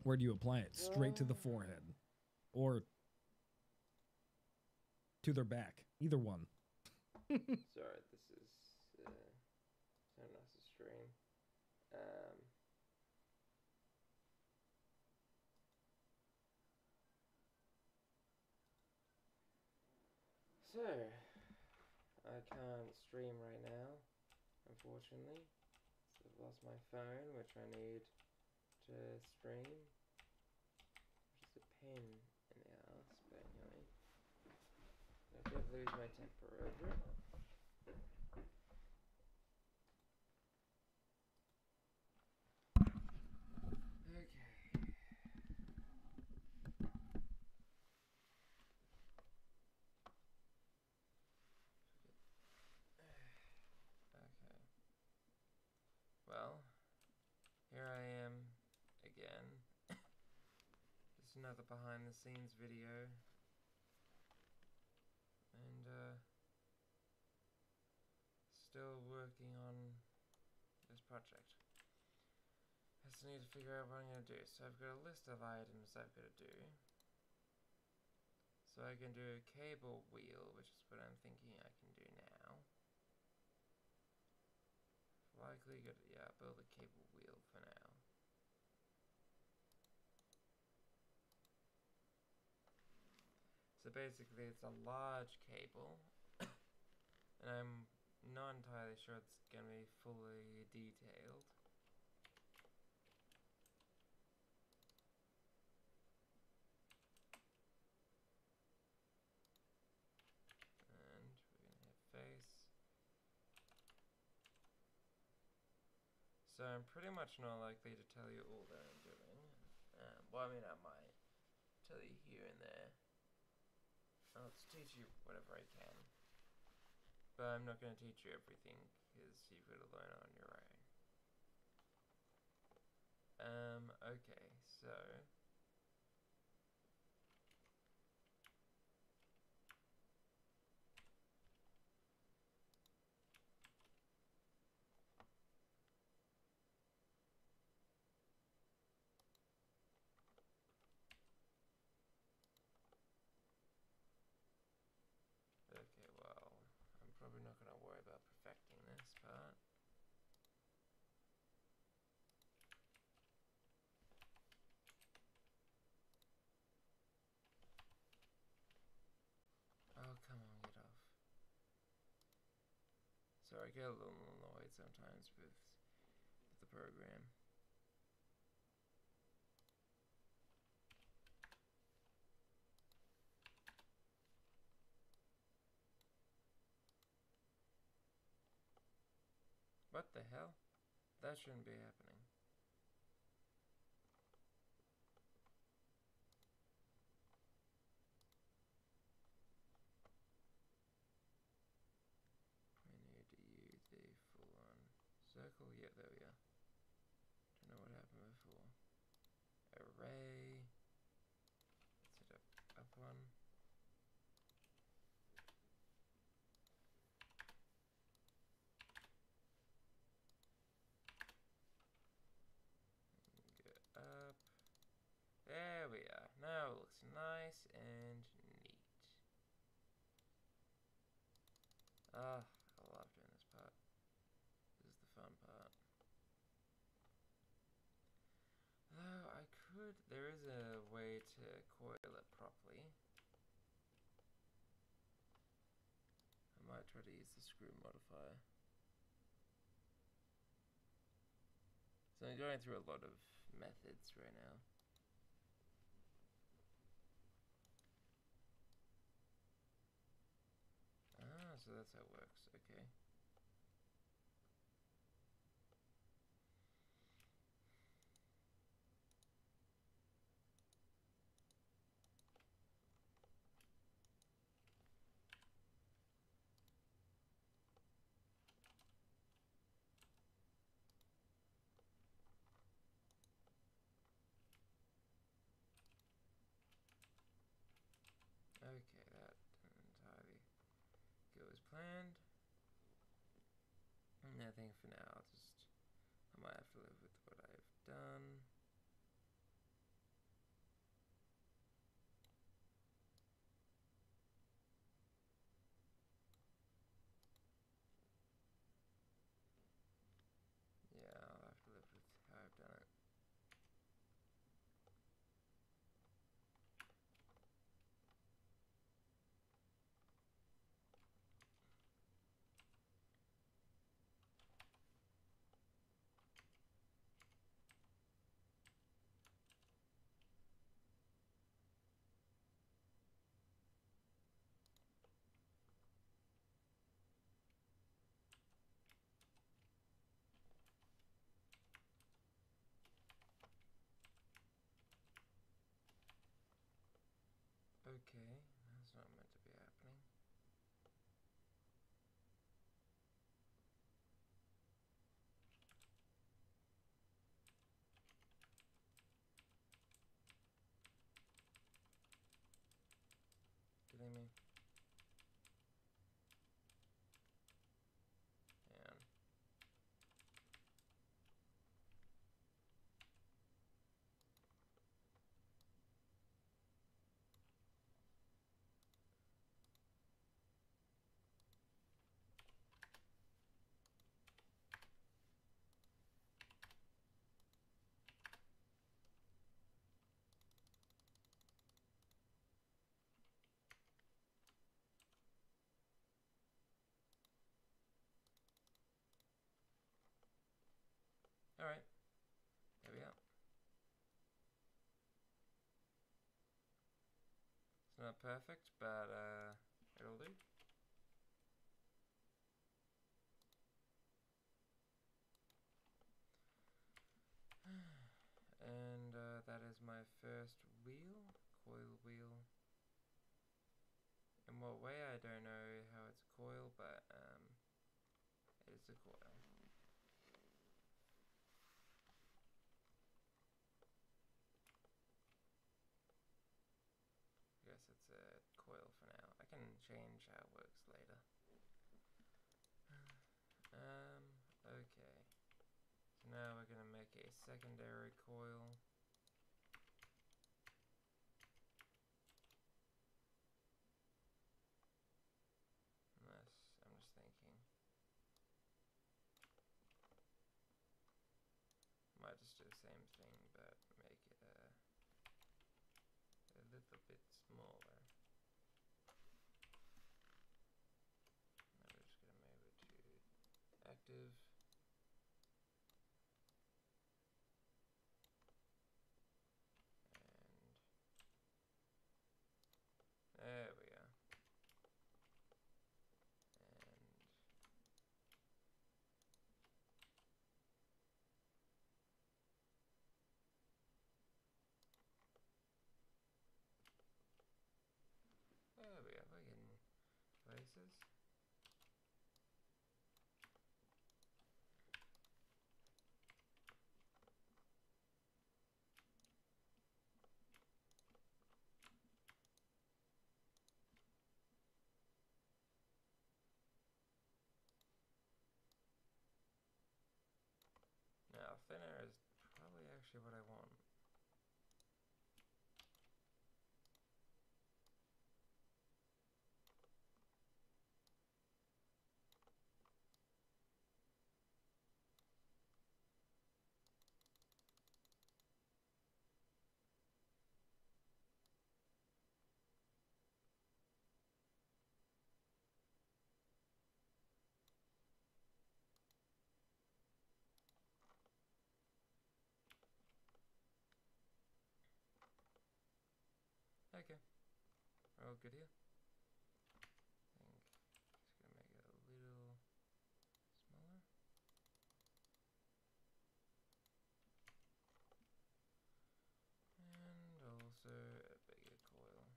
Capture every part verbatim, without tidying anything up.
Where do you apply it? Straight to the forehead. Or to their back. Either one. Sorry, this is uh, so nice to stream. Um, so, I can't stream right now, unfortunately. So I've lost my phone, which I need to stream. Which is a pain in the ass, but anyway. I did lose my temper over it. Okay. Okay. Well, here I am again. Just another behind the scenes video. And uh still working on this project. I just need to figure out what I'm going to do. So I've got a list of items I've got to do. So I can do a cable wheel, which is what I'm thinking I can do now. Likely good, yeah, build a cable wheel for now. So basically it's a large cable, and I'm not entirely sure it's going to be fully detailed. And we're going to hit face. So I'm pretty much not likely to tell you all that I'm doing. Um, well, I mean, I might tell you here and there. I'll just teach you whatever I can. But I'm not going to teach you everything, because you've got to learn on your own. Um, okay, so... Okay, well, I'm probably not going to worry about perfecting this part. Oh, come on, get off. Sorry, I get a little annoyed sometimes with, with the program. What the hell? That shouldn't be happening. We need to use a full-on circle. Yeah, there we are. Don't know what happened before. Array. Let's hit up, up one. Go up. There we are. Now it looks nice and neat. Ah, I love doing this part. This is the fun part. Though I could, there is a way to coil it properly. I might try to use the screw modifier. So I'm going through a lot of methods right now. Ah, so that's how it works, okay. Okay, that didn't entirely go as planned. And I think for now, I'll just, I might have to live with what I've done. Alright, there we are. It's not perfect, but uh, it'll do. And uh, that is my first wheel, coil wheel. In what way, I don't know how it's a coil, but um, it is a coil. I guess it's a coil for now. I can change how it works later. Um, okay. So now we're gonna make a secondary coil. Unless, I'm just thinking. Might just do the same thing, but make it a, a little bit smaller. Now we're just gonna move it to active. And there we are. And there we are, we're getting places. Now, thinner is probably actually what I want. Okay, we're all good here. I think just gonna make it a little smaller. And also a bigger coil.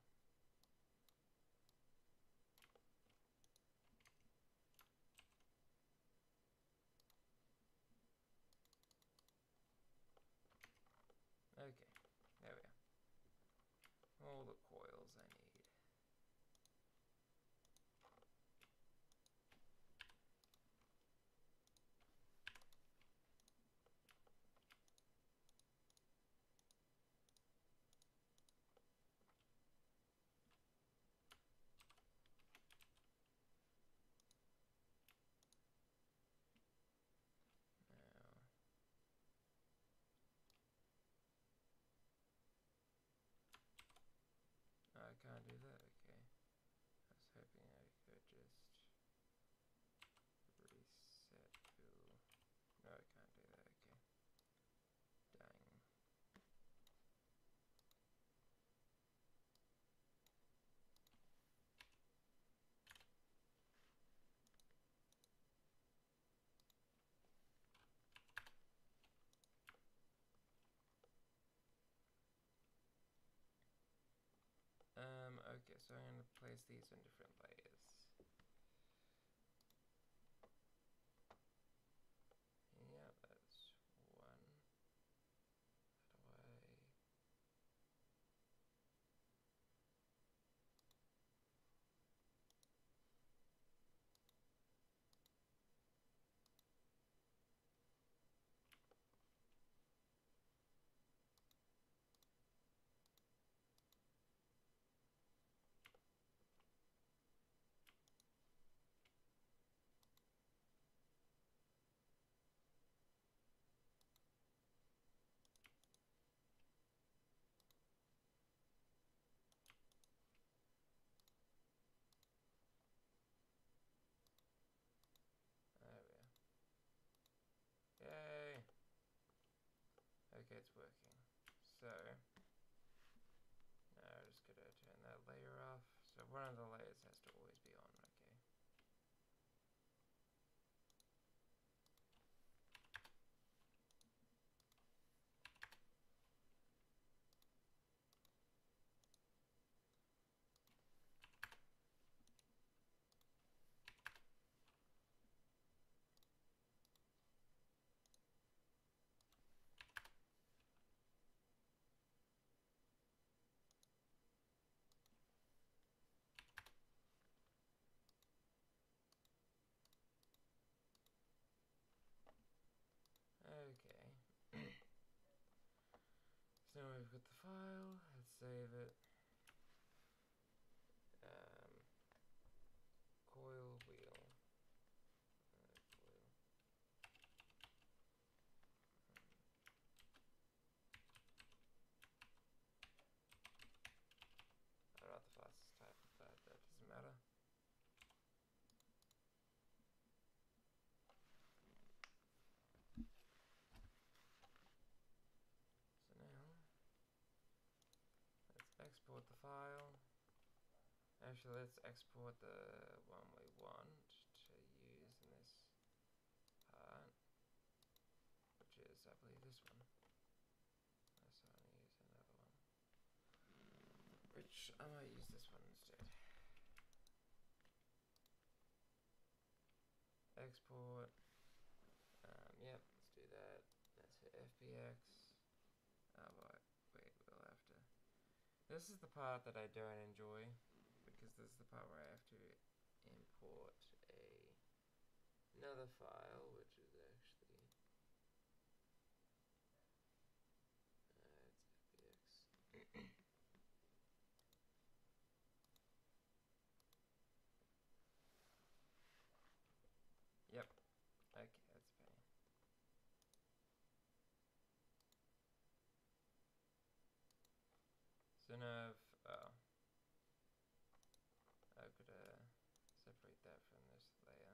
Okay, there we are. All the coils I need. Now, I can't do that, okay. I was hoping I could just reset tool. No, I can't do that, okay. Dang. Um, okay, so I'm going to place these in different layers. Yeah, that's one. How do I... it's working. So now I'm just gonna turn that layer off. So one of the layers has to always be on, okay. Okay. So we've got the file, let's save it. Um, coil wheel. Uh, coil. I'm not the fastest type of that, that doesn't matter. So now, let's export the file. Actually, let's export the one we want to use in this part, which is, I believe, this one. Let's only use another one, which I might use this one instead. Export. Um, yep, let's do that. Let's hit F B X. Oh, wait, wait, we'll have to. This is the part that I don't enjoy, because this is the part where I have to import a another file, which is actually uh, it's F B X. Yep. Okay, that's a pain. So now I've, oh, I've got to separate that from this layer.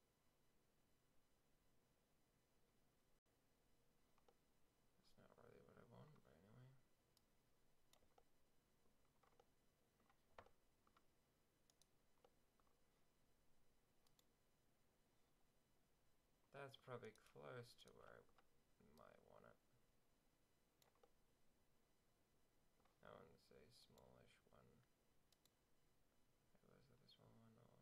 That's not really what I want, but anyway. That's probably close to where I might want it. I want to say smallish one. Was it the small one or?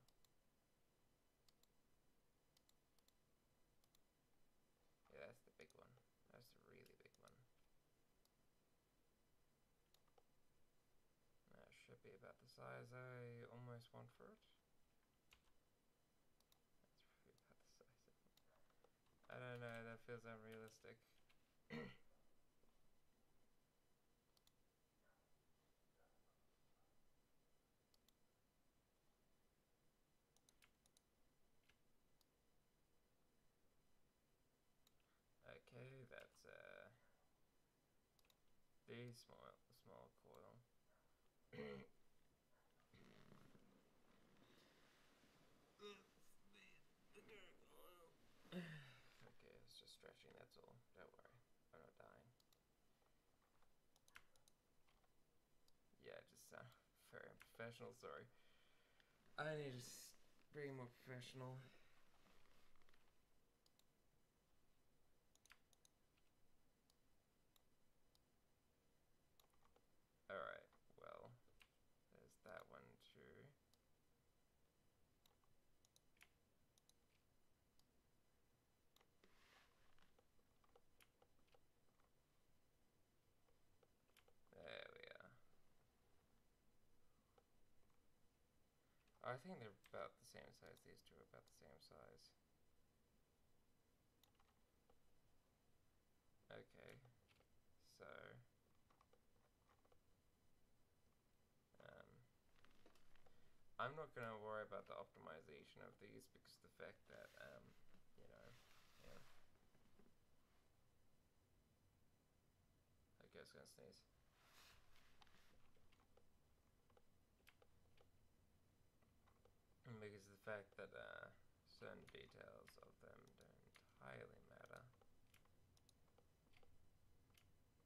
Yeah, that's the big one. That's the really big one. That should be about the size I almost want for it. That's probably about the size of it. I don't know, that feels unrealistic. Okay, that's uh the small small coil. Okay, it's just stretching, that's all. Don't worry, I'm not dying. Yeah, it just sound very unprofessional, sorry. I need to be more professional. Alright, well, there's that one too. There we are. I think they're about the same size. These two are about the same size. Okay, so um, I'm not going to worry about the optimization of these because the fact that um, you know, yeah. I guess I'm gonna sneeze. Because of the fact that uh, certain details of them don't entirely matter.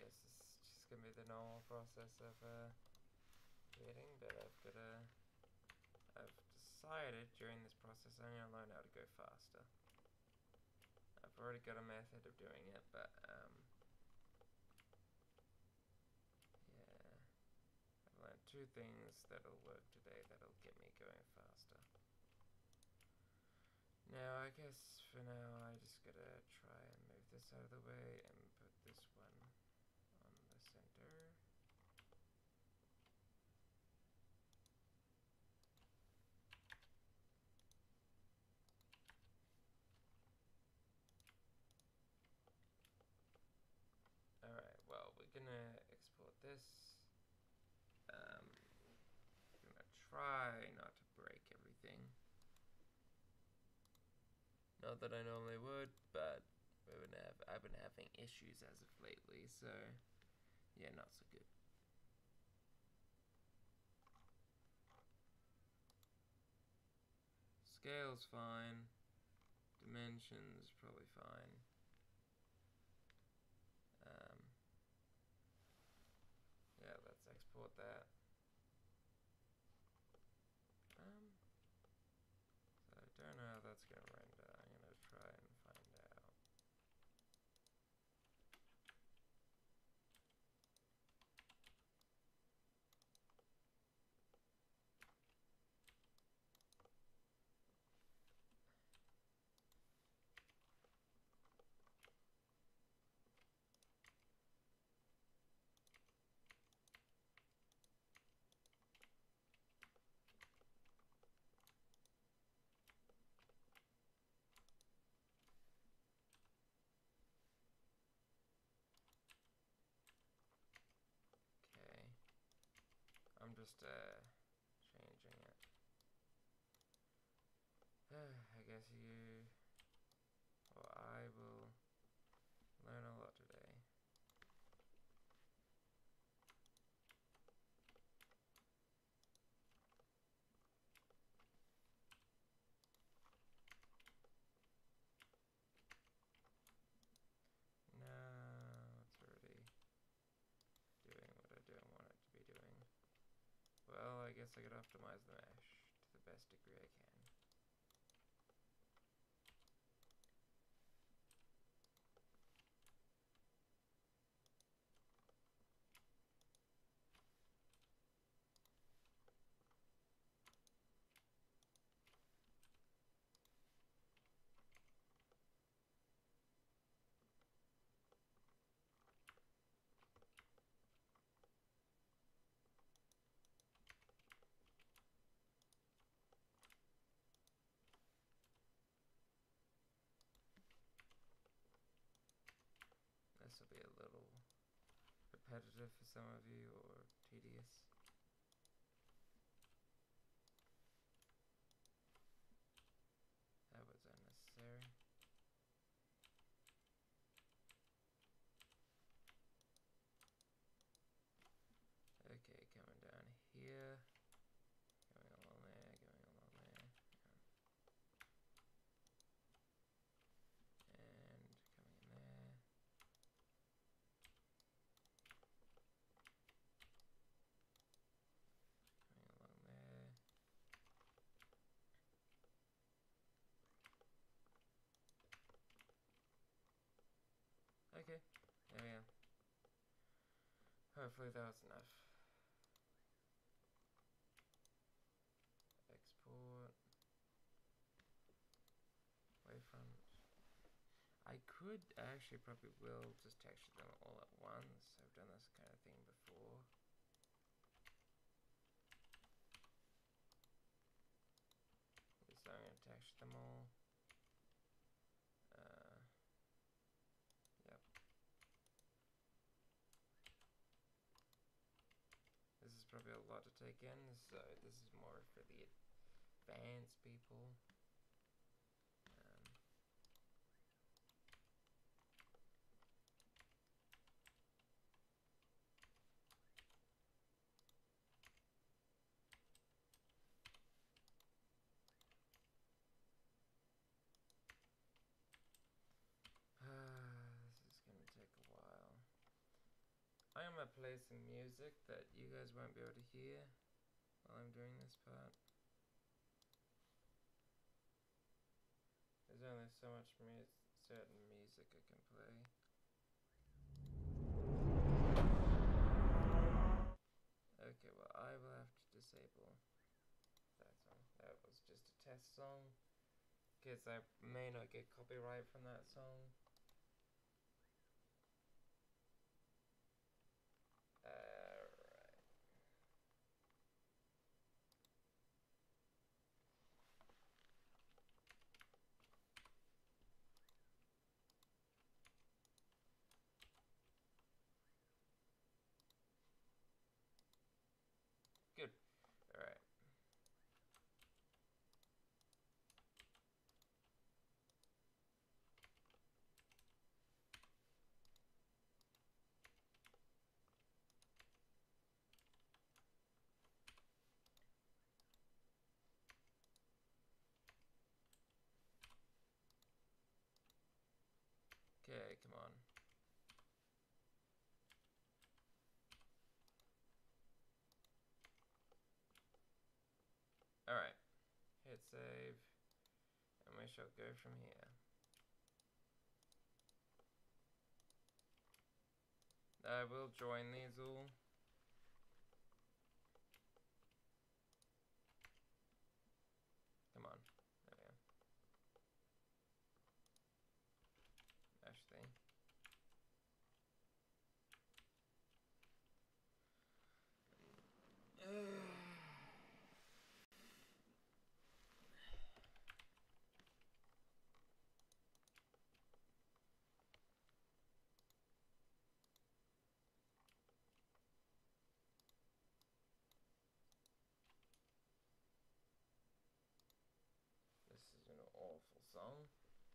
guess it's just gonna be the normal process of uh, creating, but I've gotta, I've decided during this process I'm gonna learn how to go faster. I've already got a method of doing it, but um, yeah, I've learned two things that'll work today that'll get me going faster. Now I guess for now I just gotta try and move this out of the way and put this one on the center. Alright, well, we're gonna export this. Um, gonna try not to break everything. Not that I normally would, but we've been have, I've been having issues as of lately, so yeah, not so good. Scale's fine. Dimensions probably fine. Um, yeah, let's export that. Um, so I don't know how that's gonna render. I'm gonna try and find out. Okay. I'm just uh changing it. I guess you or I will learn a lot today. No, it's already doing what I don't want it to be doing. Well, I guess I could optimize the mesh to the best degree I can. This will be a little repetitive for some of you, or tedious. That was unnecessary. Okay, coming down here. Going along there, going along there. And coming in there. Coming along there. Okay, there we go. Hopefully that was enough. Export. Wavefront. I could actually probably will just texture them all at once. I've done this kind of thing before. So I'm going to texture them all. Uh, yep. This is probably a lot to take in, so this is more for the advanced people. Um, Uh, this is gonna take a while. gonna play some music that you guys won't be able to hear while I'm doing this part. There's only so much mu certain music I can play. Okay, well I will have to disable that song. That was just a test song, because I may not get copyright from that song. Alright. Good. Alright. Okay, come on. Alright. Hit save. And we shall go from here. I will join these all. Come on. There we go. Actually. This is an awful song.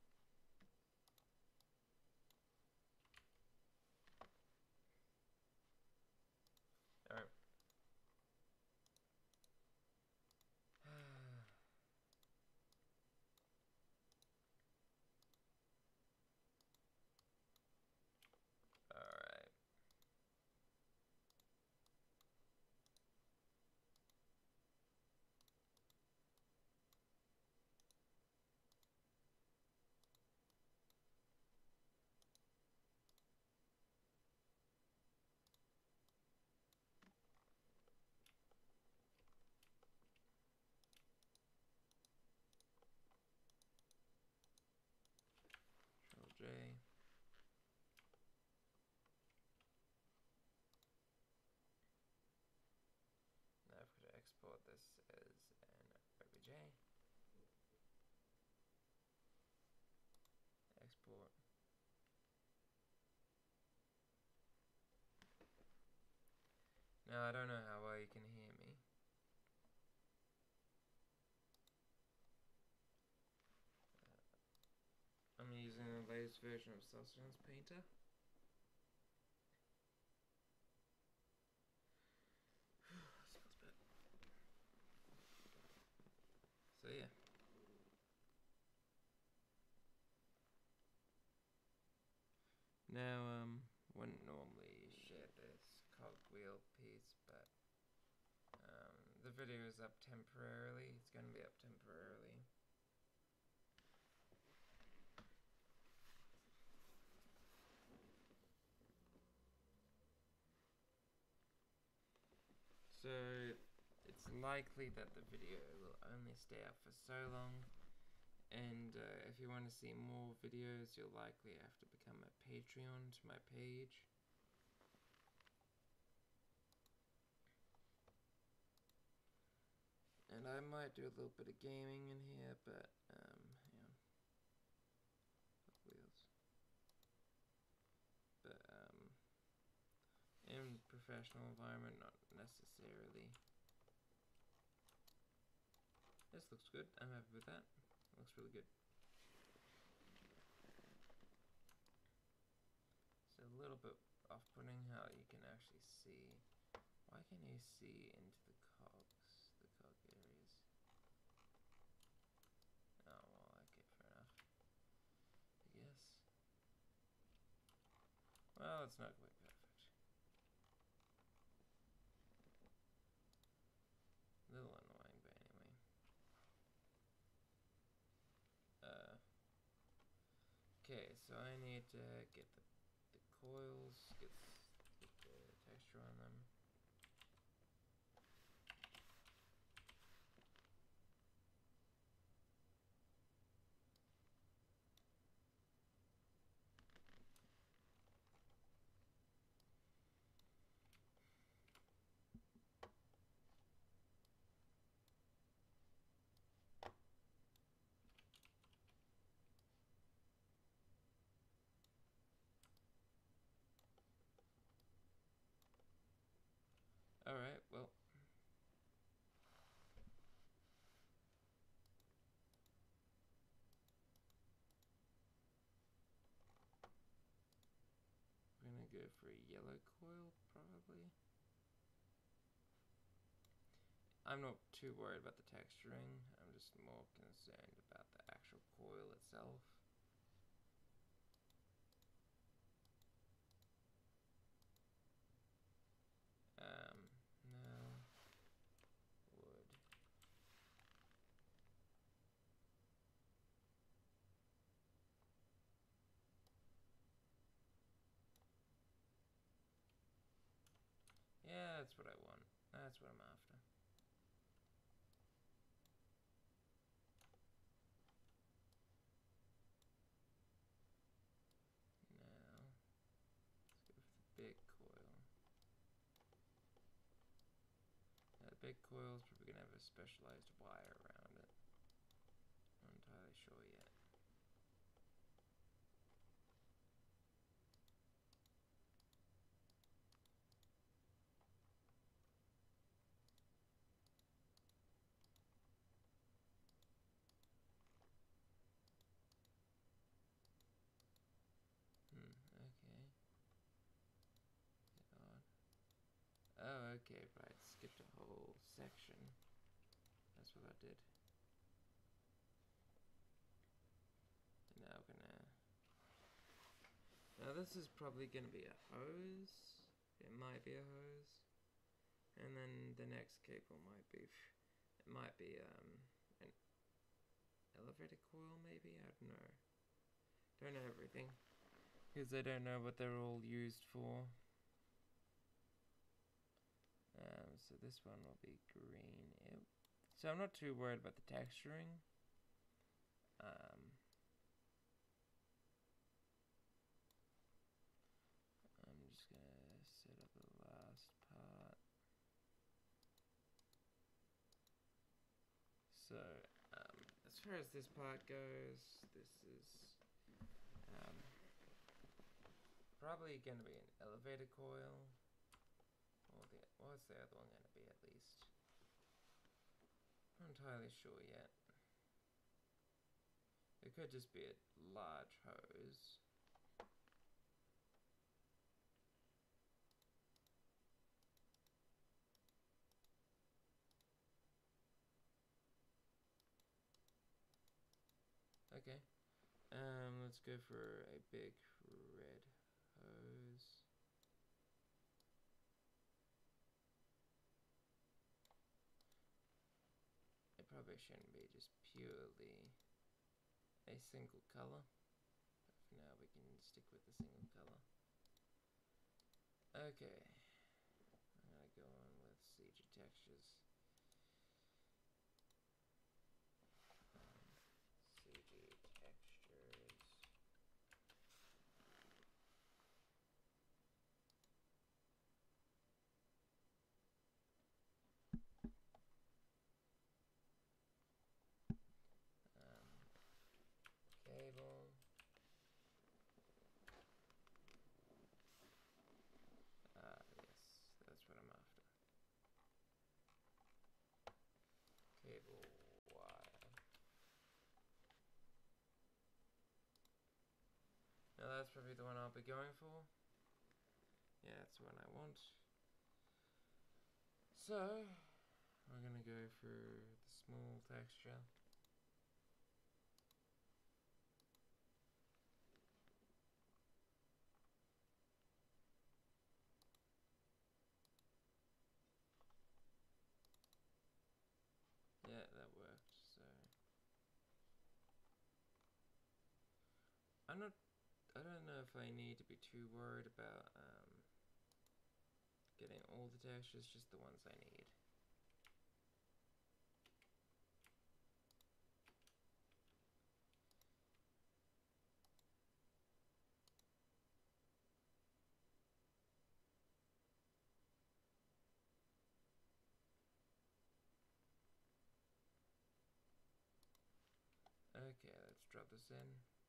Alright. Alright. Control J. Now I've got to export this as an O B J. Export. Now I don't know how well you can hear me. Uh, I'm using the latest version of Substance Painter. Smells bad. So yeah. Now, um, wouldn't normally share this cogwheel piece, but um, the video is up temporarily. It's going to be up temporarily. So, it's likely that the video will only stay up for so long. And uh, if you want to see more videos, you'll likely have to become a Patreon to my page. And I might do a little bit of gaming in here, but, um, yeah. Wheels. But, um, in professional environment, not necessarily. This looks good. I'm happy with that. It looks really good. It's a little bit off-putting how you can actually see. Why can you see into the cogs, the cog areas? Oh, well, okay, fair enough. I guess. Well, it's not quite perfect. so I need to get the, the coils, get, get the texture on them. Alright, well. We're gonna go for a yellow coil, probably. I'm not too worried about the texturing, I'm just more concerned about the actual coil itself. Um, no. Wood. Yeah, that's what I want. That's what I'm after. Now, let's go for the big coil. Now, the big coil is probably going to have a specialized wire around it. Not entirely sure yet. Hmm, okay. Bit odd. Oh, okay, right. Skipped a whole section. That's what I did. And now we're gonna... Now this is probably gonna be a hose. It might be a hose. And then the next cable might be... It might be um an elevator coil, maybe? I don't know. Don't know everything. Because I don't know what they're all used for. Um, so this one will be green. Ew. So I'm not too worried about the texturing. Um, I'm just gonna set up the last part. So, um, as far as this part goes, this is um, probably gonna be an elevator coil. Or the, what's the other one gonna be at least? Not entirely sure yet. It could just be a large hose. Okay. Um, let's go for a big red hose. It probably shouldn't be just purely a single color. But for now we can stick with the single color. Okay. I'm gonna go on with C G Textures. Um, C G Textures. Um, cable. Ah, yes, that's what I'm after. Cable wire. Now that's probably the one I'll be going for. Yeah, that's the one I want. So, we're gonna go for the small texture. Yeah, that worked, so... I'm not I don't know if I need to be too worried about um, getting all the textures, just the ones I need. Okay, let's drop this in.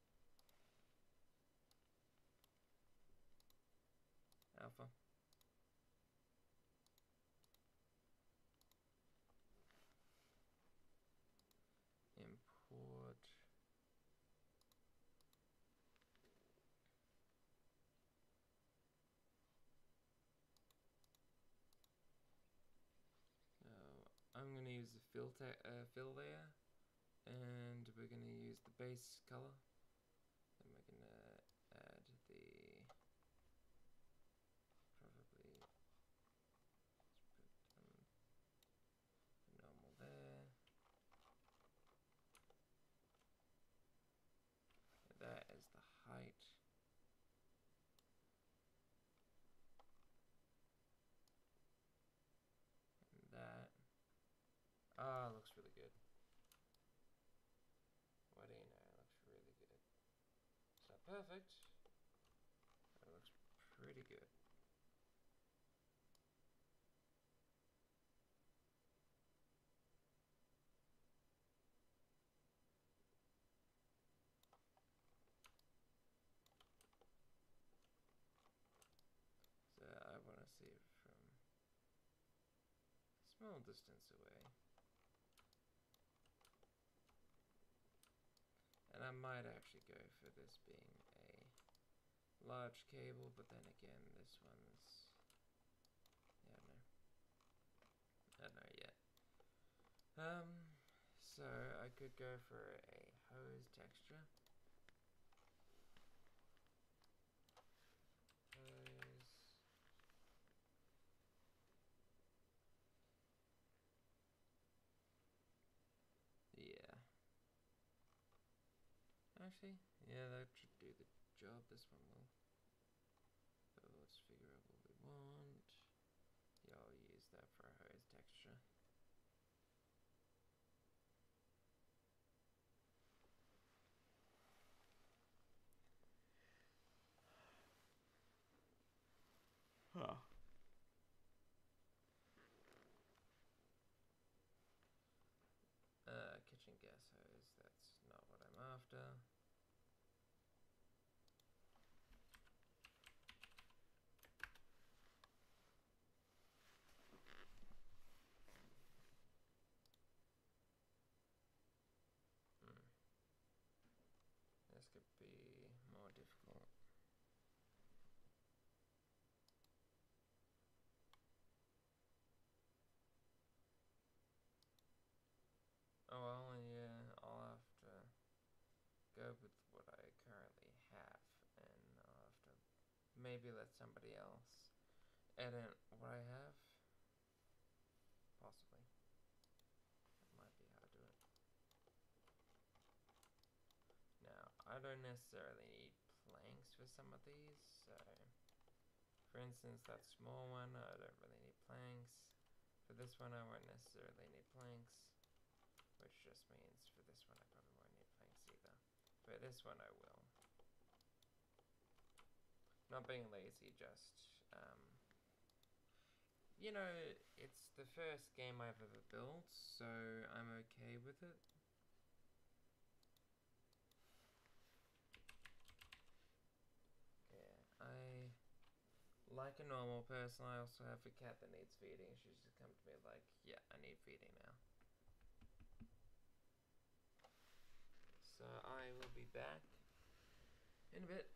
Alpha. Import. So I'm going to use the fill, uh, fill layer, and we're going to use the base color. Then we're going to add the probably let's put um, normal there. That is the height. And that. Ah, looks really good. What do you know? It looks really good. It's not perfect, but it looks pretty good. So I want to see it from a small distance away. And I might actually go for this being a large cable, but then again, this one's, yeah, no, I don't know yet. Um, so I could go for a hose texture. Hose. Yeah. Actually, yeah, that should do the job. This one will. So let's figure out what we want. Yeah, I'll use that for a hose texture. Huh. Uh, kitchen gas hose, that's not what I'm after. Hmm. This could be more difficult. Oh well, yeah, I'll have to go with what I currently have, and I'll have to maybe let somebody else edit what I have. Possibly. That might be how to do it. Now, I don't necessarily need planks for some of these, so for instance, that small one, I don't really need planks. For this one, I won't necessarily need planks, which just means for this one, I probably won't need planks either. For this one, I will. Not being lazy, just, um, you know, it's the first game I've ever built, so I'm okay with it. Yeah, I, like a normal person, I also have a cat that needs feeding. She's just come to me like, yeah, I need feeding now. So I will be back in a bit.